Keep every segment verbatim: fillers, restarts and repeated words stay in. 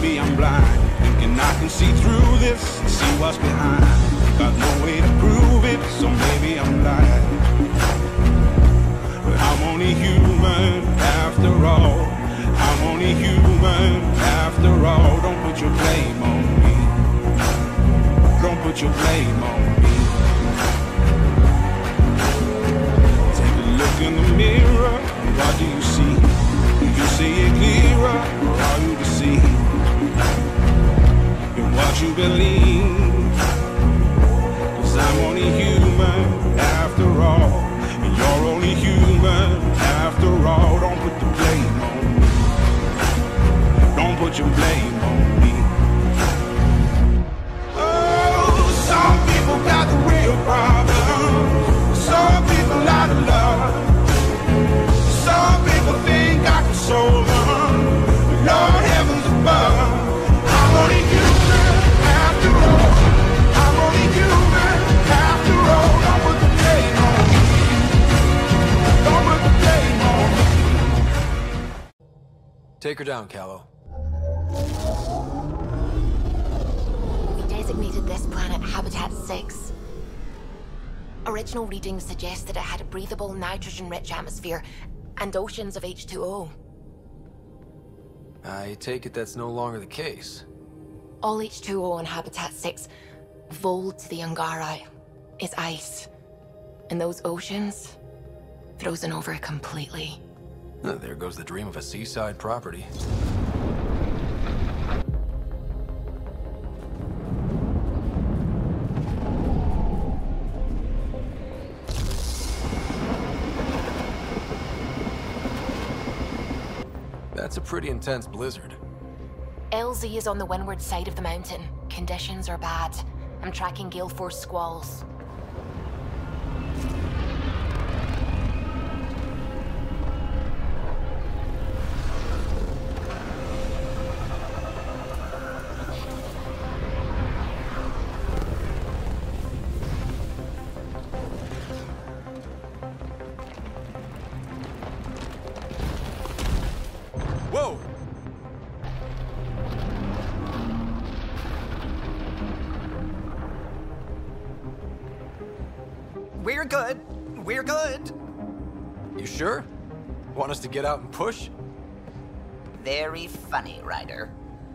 maybe I'm blind, thinking I can see through this and see what's behind. Got no way to prove it, so maybe I'm lying. But I'm only human after all. I'm only human after all. Don't put your blame on me. Don't put your blame on me. Take a look in the mirror, what do you see? Do you see it clearer, or are you deceived in what you believe? 'Cause I'm only human after all, and you're only human after all. Don't put the blame on me. Don't put your blame on me. Oh, some people got the real problem. Some people out of love. Some people think I can solve them. Lord heavens above, I'm only human after all. I'm only human after all. Don't put the blame on me. Don't put the blame on me. Take her down, Callow. We designated this planet Habitat six. Original readings suggest that it had a breathable, nitrogen-rich atmosphere and oceans of H two O. I take it that's no longer the case. All H two O on Habitat six, vold to the Angara, is ice. And those oceans, frozen over completely. Oh, there goes the dream of a seaside property. That's a pretty intense blizzard. L Z is on the windward side of the mountain. Conditions are bad. I'm tracking gale force squalls. Whoa! We're good. We're good. You sure? Want us to get out and push? Very funny, Ryder.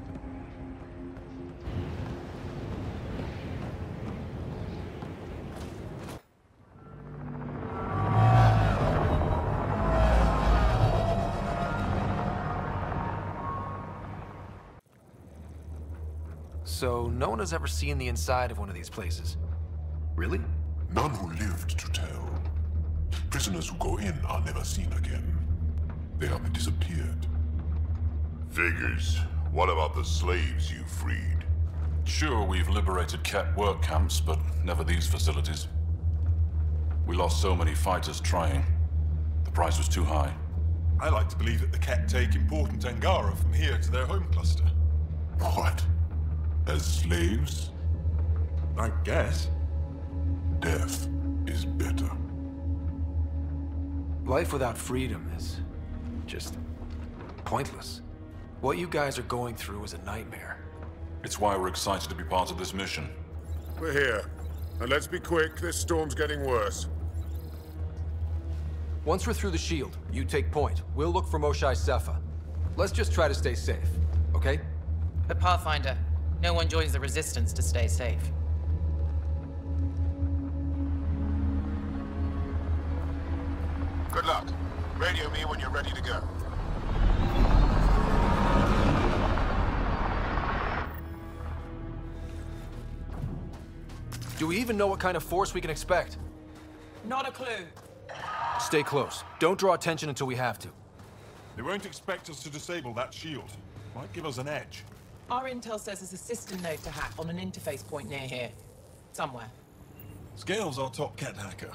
So, no one has ever seen the inside of one of these places? Really? None who lived to tell. Prisoners who go in are never seen again. They have disappeared. Figures. What about the slaves you freed? Sure, we've liberated Ket work camps, but never these facilities. We lost so many fighters trying. The price was too high. I like to believe that the Ket take important Angara from here to their home cluster. What? As slaves? I guess. Death is better. Life without freedom is just pointless. What you guys are going through is a nightmare. It's why we're excited to be part of this mission. We're here. And let's be quick, this storm's getting worse. Once we're through the shield, you take point. We'll look for Moshae Sepha. Let's just try to stay safe, okay? But Pathfinder, no one joins the Resistance to stay safe. Good luck. Radio me when you're ready to go. Do we even know what kind of force we can expect? Not a clue. Stay close. Don't draw attention until we have to. They won't expect us to disable that shield. Might give us an edge. Our intel says there's a system node to hack on an interface point near here. Somewhere. Scales our top Ket hacker.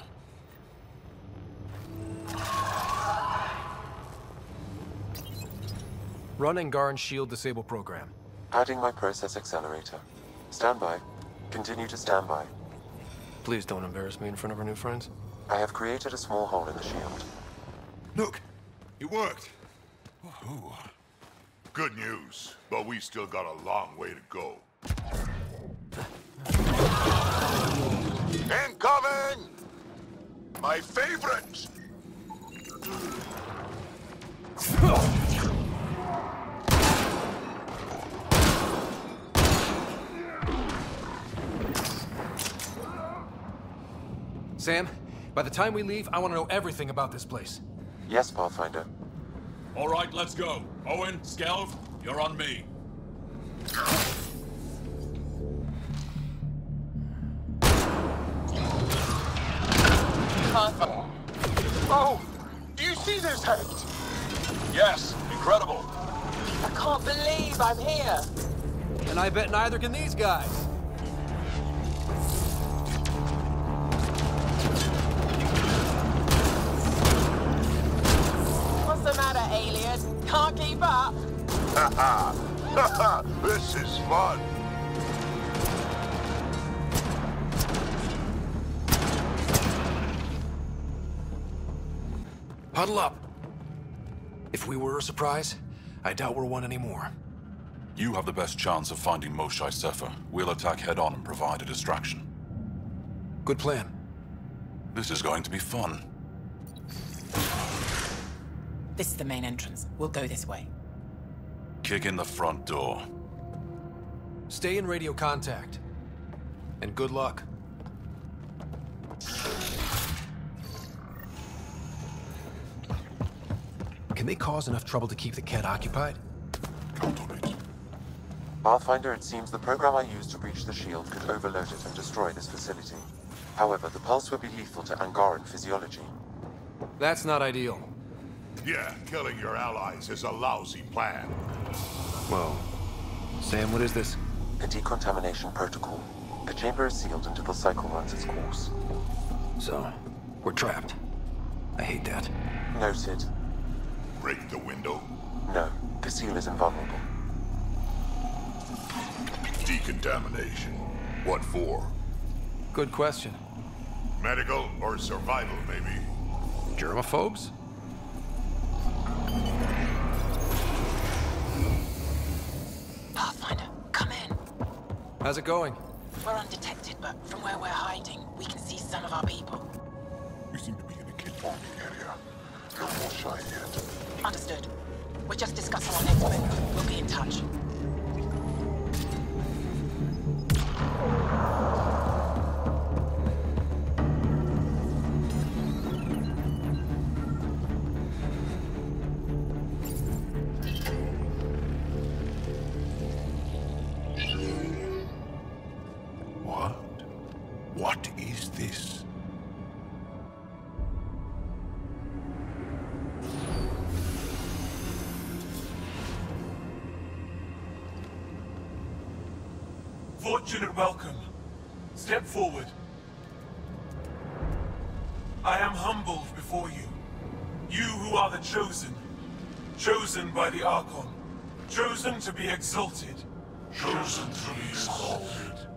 Run Angaran shield disable program. Adding my process accelerator. Stand by. Continue to stand by. Please don't embarrass me in front of our new friends. I have created a small hole in the shield. Look! It worked! Woohoo! Good news, but we still got a long way to go. Incoming! My favorite! Sam, by the time we leave, I want to know everything about this place. Yes, Pathfinder. All right, let's go. Owen, Skelv, you're on me. Oh! Do you see this, Hecht? Yes, incredible. I can't believe I'm here. And I bet neither can these guys. What's the matter, alien? Can't keep up? Ha ha! Ha ha! This is fun! Huddle up. If we were a surprise, I doubt we're one anymore. You have the best chance of finding Moshae Sefer. We'll attack head-on and provide a distraction. Good plan. This is going to be fun. This is the main entrance. We'll go this way. Kick in the front door. Stay in radio contact. And good luck. Can they cause enough trouble to keep the Kett occupied? Count on it. Pathfinder, it seems the program I used to breach the shield could overload it and destroy this facility. However, the pulse would be lethal to Angaran physiology. That's not ideal. Yeah, killing your allies is a lousy plan. Whoa. Sam, what is this? A decontamination protocol. The chamber is sealed until the cycle runs its course. So, we're trapped. I hate that. Noted. Break the window? No, the seal is invulnerable. Decontamination. What for? Good question. Medical or survival, maybe? Germaphobes? Pathfinder, come in. How's it going? We're undetected, but from where we're hiding, we can see some of our people. We seem to be in a Kett army area. No Moshae yet. Understood. We're just discussing our next move. We'll be in touch. What? What is this? Fortunate welcome. Step forward. I am humbled before you. You who are the chosen. Chosen by the Archon. Chosen to be exalted. Chosen to be exalted.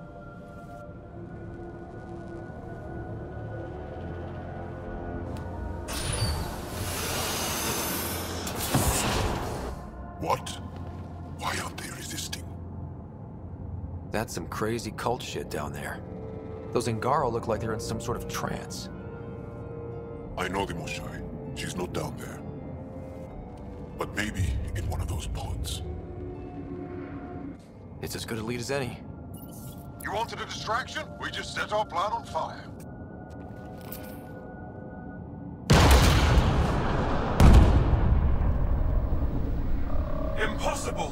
What? Why aren't they resisting? That's some crazy cult shit down there. Those Angara look like they're in some sort of trance. I know the Moshae. She's not down there. But maybe in one of those pods. It's as good a lead as any. You wanted a distraction? We just set our plan on fire. Impossible!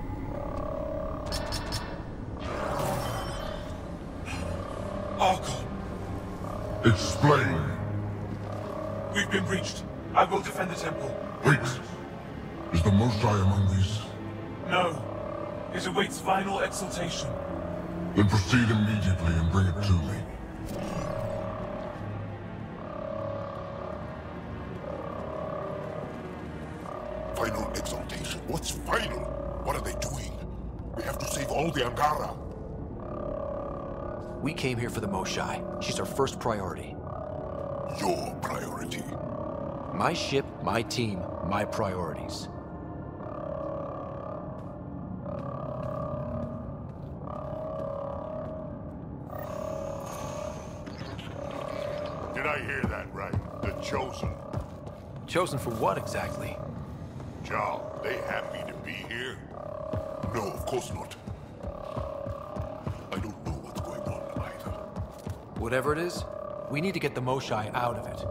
Archon, Explain. we've been breached. I will defend the temple. Wait. Is the Moshae among these? No. It awaits final exaltation. Then proceed immediately and bring it to me. Final exaltation. What's final? What are they doing? We have to save all the Angara. We came here for the Moshae. She's our first priority. Your priority. My ship, my team, my priorities. I hear that right? The Chosen. Chosen for what exactly? Jarl, they happy to be here? No, of course not. I don't know what's going on either. Whatever it is, we need to get the Moshae out of it.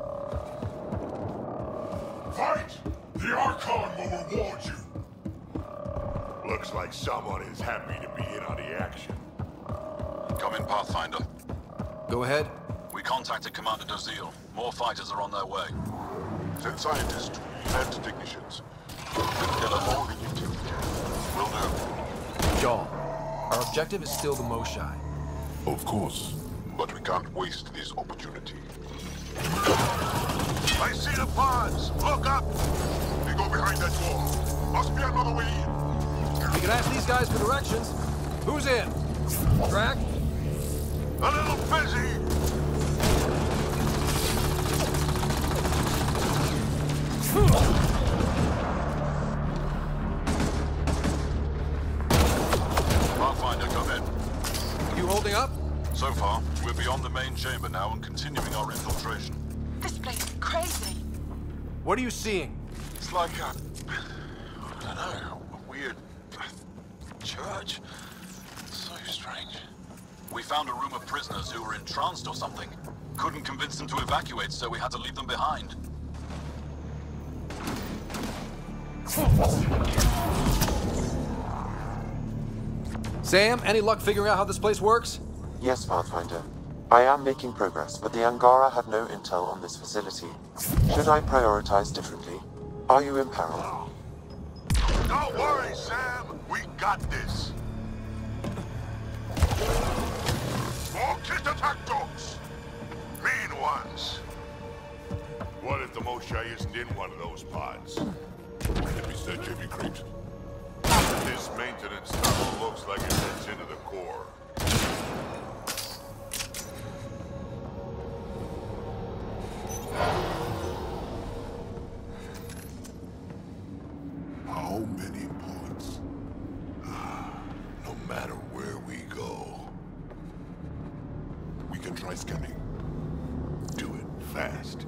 Fight! The Archon will reward you! Looks like someone is happy to be in on the action. Come in, Pathfinder. Go ahead. We contacted Commander Dozil. More fighters are on their way. Send scientists and technicians. Get them all the intel we can. Will do. Jarl, our objective is still the Moshae. Of course. But we can't waste this opportunity. I see the pods! Look up! They go behind that wall. Must be another way in. We can ask these guys for directions. Who's in? Drac? A little busy! Pathfinder, come in. You holding up? So far, we're beyond the main chamber now and continuing our infiltration. This place is crazy. What are you seeing? It's like a... I don't know, a weird... church? So strange. We found a room of prisoners who were entranced or something. Couldn't convince them to evacuate, so we had to leave them behind. Sam, any luck figuring out how this place works? Yes, Pathfinder. I am making progress, but the Angara have no intel on this facility. Should I prioritize differently? Are you in peril? Don't worry, Sam. We got this. More kit attack dogs. Mean ones. What if the Moshae isn't in one of those pods? Let me search every crate. This maintenance tunnel looks like it heads into the core. How many pods? No matter where we go. We can try scanning. Do it fast.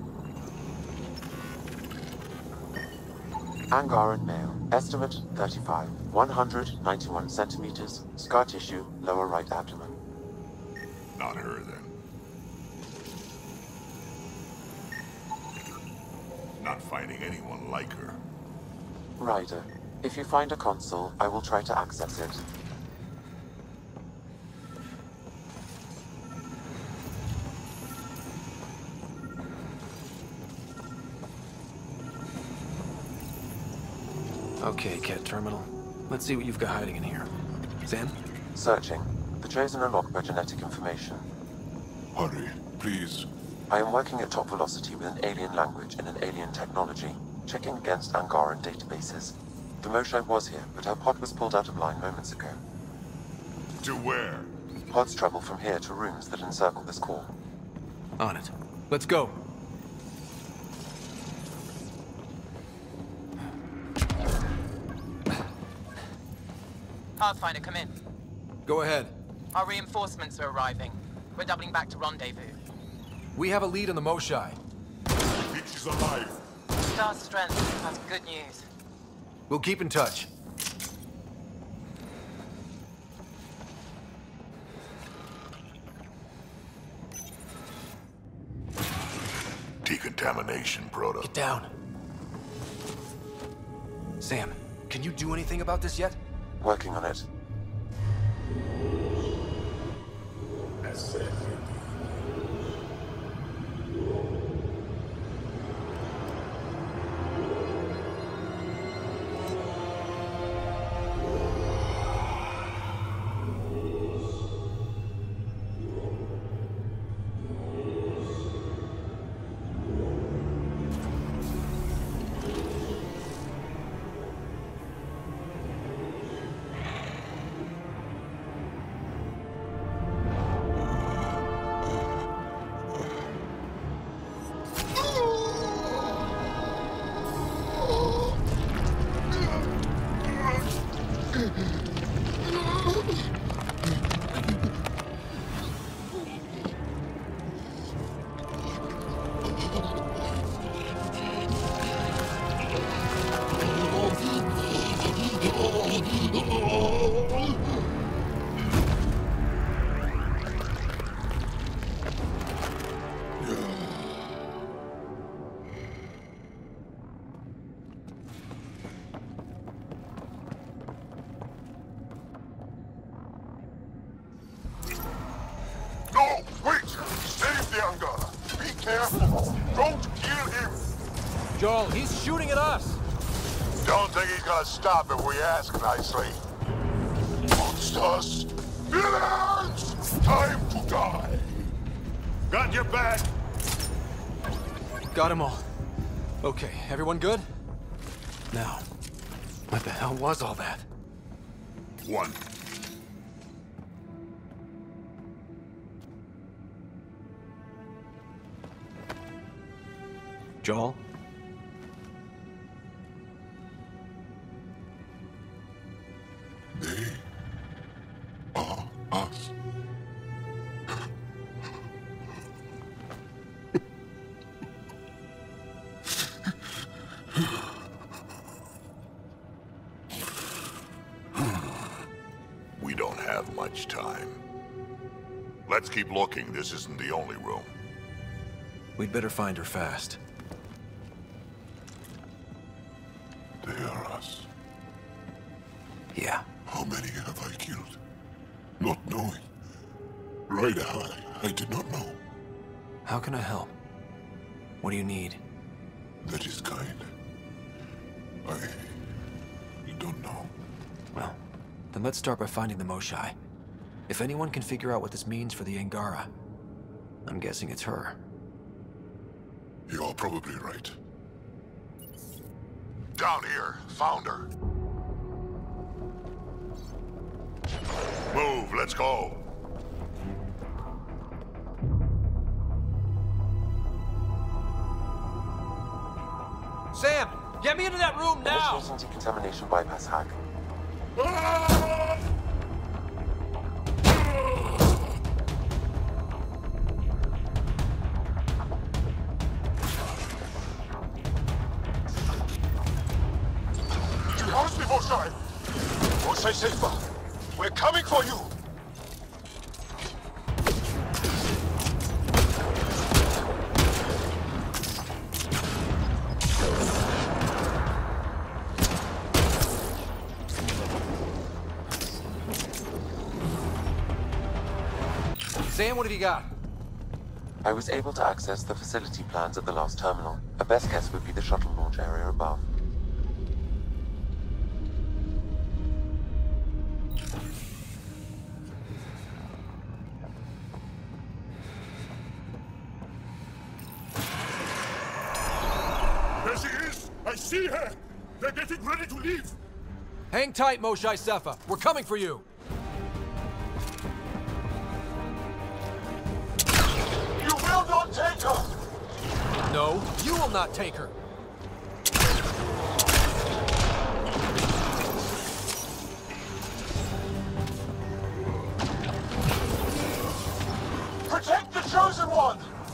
Angaran male. Estimate thirty-five. one hundred ninety-one centimeters. Scar tissue, lower right abdomen. Not her, then. Not finding anyone like her. Ryder, if you find a console, I will try to access it. Okay, Ket Terminal. Let's see what you've got hiding in here. Sam? Searching. The Chosen are locked by genetic information. Hurry, please. I am working at top velocity with an alien language and an alien technology, checking against Angaran databases. The Moshae was here, but her pod was pulled out of line moments ago. To where? Pods travel from here to rooms that encircle this core. On it. Let's go. Pathfinder, come in. Go ahead. Our reinforcements are arriving. We're doubling back to rendezvous. We have a lead on the Moshae. I think she's alive. Star strength. That's good news. We'll keep in touch. Decontamination, Proto. Get down. Sam, can you do anything about this yet? Working on it. careful. Don't kill him. Joel, he's shooting at us. Don't think he's gonna stop if we ask nicely. Monsters! Villains! Time to die! Got your back! Got 'em all. Okay, everyone good? Now, what the hell was all that? One. Joel? They are us. We don't have much time. Let's keep looking. This isn't the only room. We'd better find her fast. They are us. Yeah. How many have I killed? Not knowing. Ryder, I, I did not know. How can I help? What do you need? That is kind. I... don't know. Well, then let's start by finding the Moshae. If anyone can figure out what this means for the Angara, I'm guessing it's her. You are probably right. Down here. Found her. Move. Let's go. Sam! Get me into that room now! Initiating decontamination bypass hack. You heard me, Moshae! Moshae Safer! We're coming for you! Sam, what have you got? I was able to access the facility plans at the last terminal. A best guess would be the shuttle launch area above. There she is! I see her! They're getting ready to leave! Hang tight, Moshae Sefa. We're coming for you! You will not take her! No, you will not take her! Protect the Chosen One!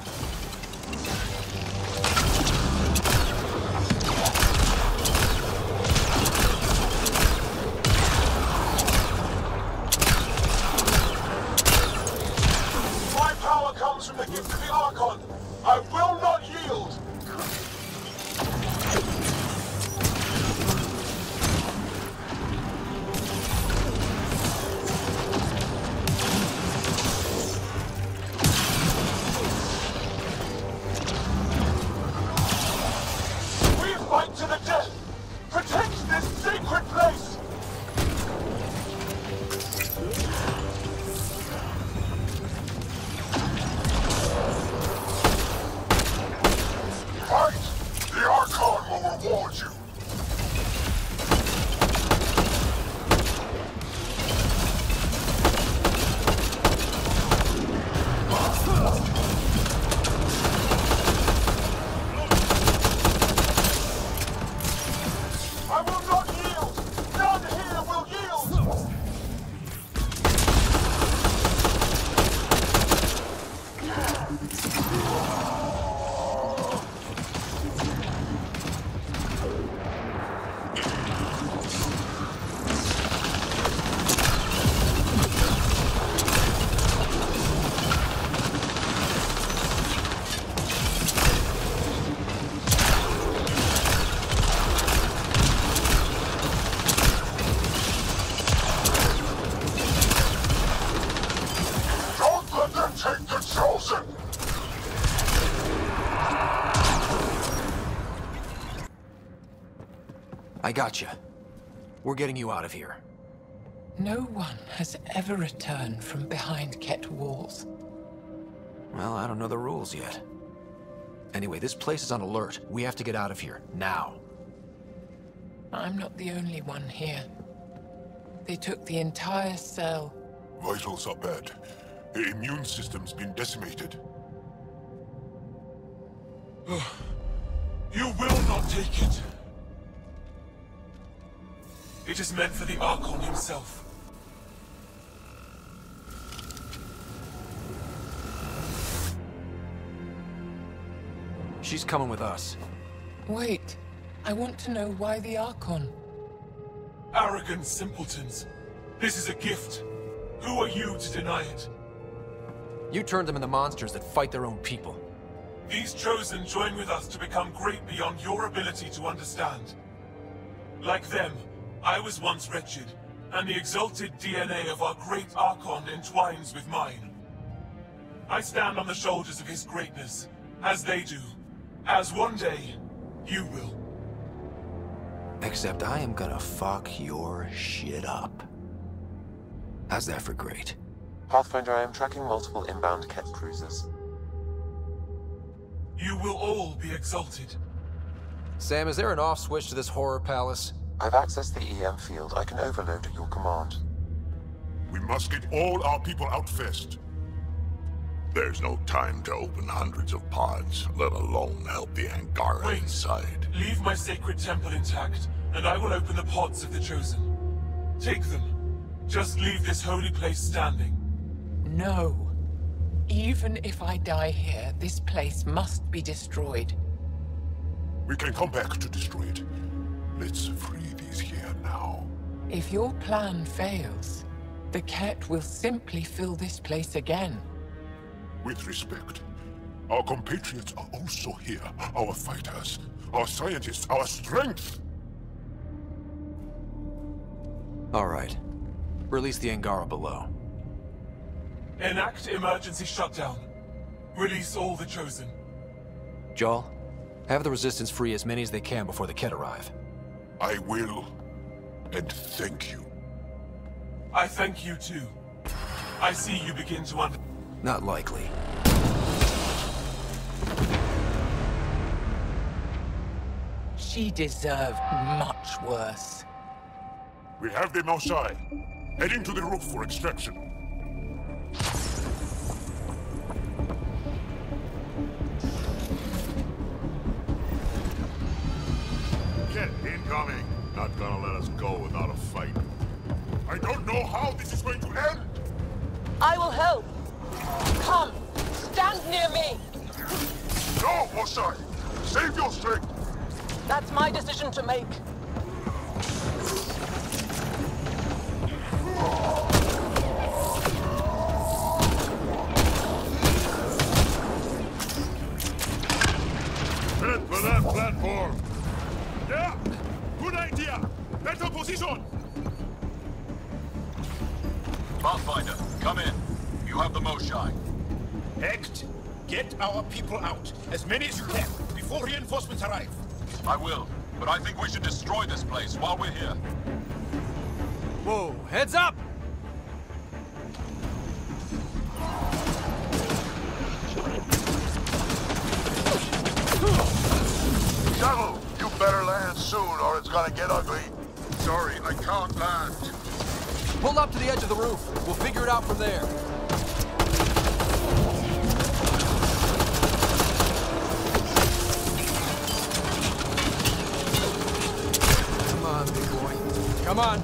My power comes from the gift of the Archon. I will not yield! gotcha. We're getting you out of here. No one has ever returned from behind Kett walls. Well, I don't know the rules yet. Anyway, this place is on alert. We have to get out of here, now. I'm not the only one here. They took the entire cell. Vitals are bad. The immune system's been decimated. You will not take it. It is meant for the Archon himself. She's coming with us. Wait. I want to know why the Archon. Arrogant simpletons. This is a gift. Who are you to deny it? You turned them into monsters that fight their own people. These Chosen join with us to become great beyond your ability to understand. Like them, I was once wretched, and the exalted D N A of our great Archon entwines with mine. I stand on the shoulders of his greatness, as they do, as one day, you will. Except I am gonna fuck your shit up. How's that for great? Pathfinder, I am tracking multiple inbound Kett cruisers. You will all be exalted. Sam, is there an off switch to this horror palace? I've accessed the E M field. I can overload at your command. We must get all our people out first. There's no time to open hundreds of pods, let alone help the Angara Wait. inside. Leave my sacred temple intact, and I will open the pods of the Chosen. Take them. Just leave this holy place standing. No. Even if I die here, this place must be destroyed. We can come back to destroy it. Let's free these here now. If your plan fails, the Kett will simply fill this place again. With respect, our compatriots are also here. Our fighters, our scientists, our strength! All right. Release the Angara below. Enact emergency shutdown. Release all the Chosen. Jaal, have the Resistance free as many as they can before the Kett arrive. I will, and thank you. I thank you too. I see you begin to under- Not likely. She deserved much worse. We have them outside. Heading to the roof for extraction. Kett incoming. Not gonna let us go without a fight. I don't know how this is going to end! I will help! Come! Stand near me! No, Moshae! Save your strength! That's my decision to make. Head for that platform! Yeah! Good idea! Better position! Pathfinder, come in. You have the Moshae. Hecht, get our people out. As many as you can, before reinforcements arrive. I will, but I think we should destroy this place while we're here. Whoa, heads up! Shuttle, you better land soon or it's gonna get ugly. Sorry, I can't land. Pull up to the edge of the roof. We'll figure it out from there. Come on, big boy. Come on.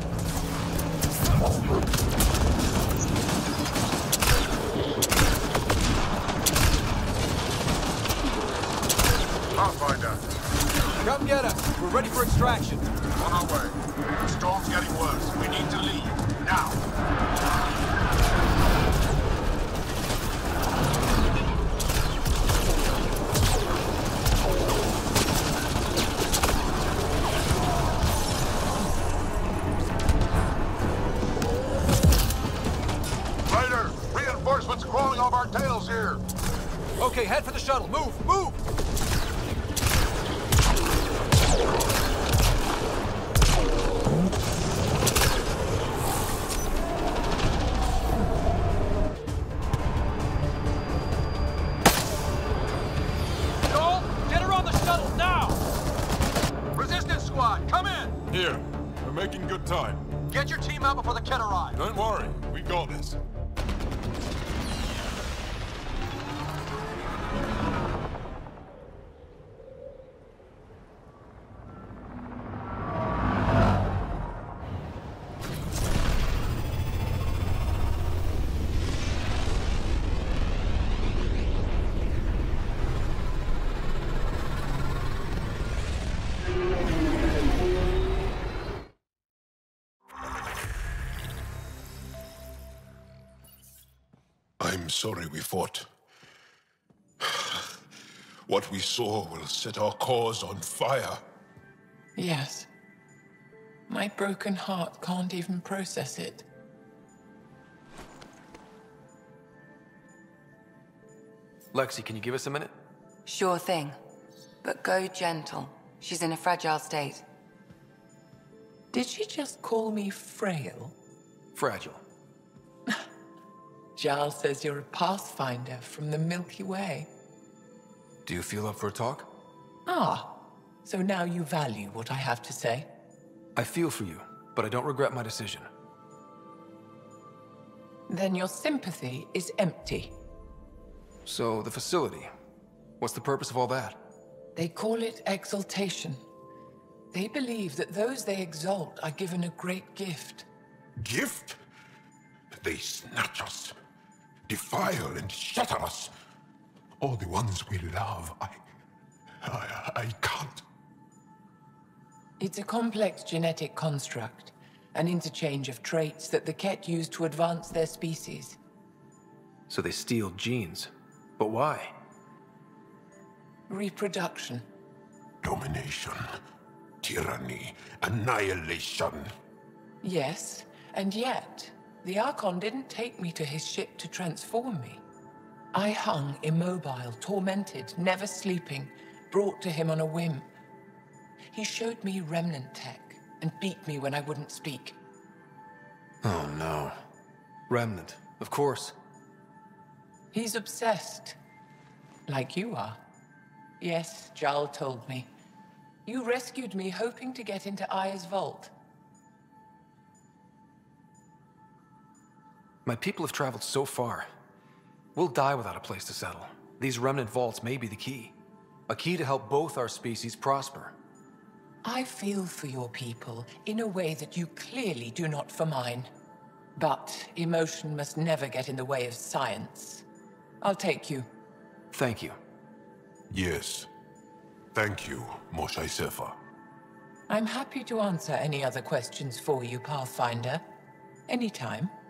Pathfinder, Come get us. We're ready for extraction. on our way. The storm's getting worse. We need to leave. Now. Ryder, reinforcements crawling off our tails here. Okay, head for the shuttle. Move, move! time. Get your team out before the Kett arrive. Don't worry, we got this. I'm sorry we fought. What we saw will set our cause on fire. Yes. My broken heart can't even process it. Lexi, can you give us a minute? Sure thing. But go gentle. She's in a fragile state. Did she just call me frail? Fragile. Giles says you're a pathfinder from the Milky Way. Do you feel up for a talk? Ah, so now you value what I have to say. I feel for you, but I don't regret my decision. Then your sympathy is empty. So, the facility. What's the purpose of all that? They call it exaltation. They believe that those they exalt are given a great gift. Gift? They snatch us, defile and shatter us. All the ones we love, I... I, I can't. It's a complex genetic construct, an interchange of traits that the Kett use to advance their species. So they steal genes. But why? Reproduction. Domination, tyranny, annihilation. Yes, and yet, the Archon didn't take me to his ship to transform me. I hung immobile, tormented, never sleeping, brought to him on a whim. He showed me remnant tech and beat me when I wouldn't speak. Oh no. Remnant, of course. He's obsessed. Like you are. Yes, Jal told me. You rescued me hoping to get into Aya's vault. My people have traveled so far. We'll die without a place to settle. These remnant vaults may be the key. A key to help both our species prosper. I feel for your people in a way that you clearly do not for mine. But emotion must never get in the way of science. I'll take you. Thank you. Yes. Thank you, Moshae Sefa. I'm happy to answer any other questions for you, Pathfinder. Anytime.